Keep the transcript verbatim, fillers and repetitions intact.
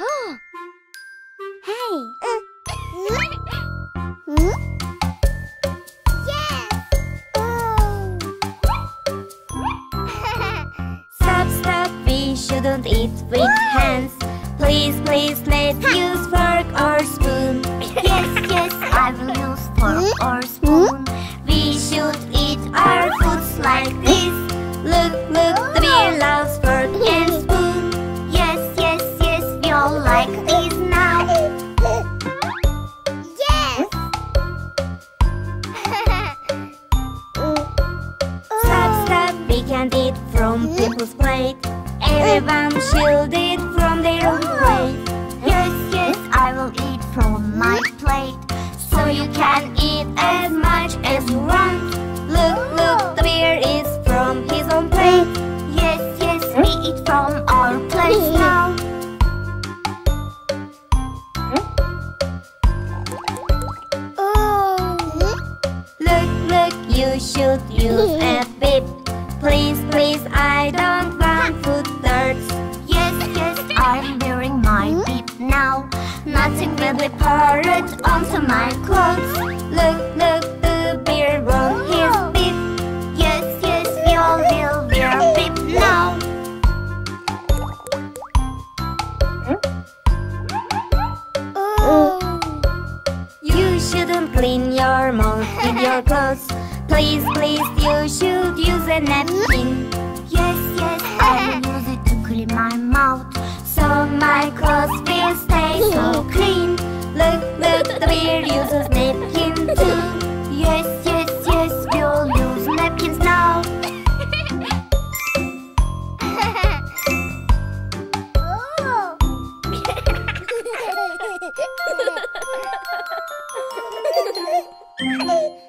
Hey! Hmm? Yes! Oh! Stop, stop, we shouldn't eat with hands. Please, please, let's use fork or spoon. Yes, yes, I will use fork or spoon. We should eat our foods like this. Look, look, the bear loves fork and spoon. Yes, yes, yes, we all like this now. Yes! Stop, stop, we can't eat from people's plate. Everyone should eat from their own plate. Yes, yes, I will eat from my plate. So you can eat as much as you want. Look, look, the bear is from his own plate. Yes, yes, we eat from our plate now. Oh! Look, look, you should use a bib. Please, please, I don't want food darts. Yes, yes, I'm wearing my bib now. Nothing will be poured onto my clothes. Look, look, the bear won his bib. Yes, yes, we all will wear a bib now. Oh! You shouldn't clean your mouth with your clothes. Please, please, you should use a napkin. Yes, yes, I will use it to clean my mouth. So my clothes will stay so clean. Look, look, the bear uses napkin too. Yes, yes, yes, we all use napkins now. Oh!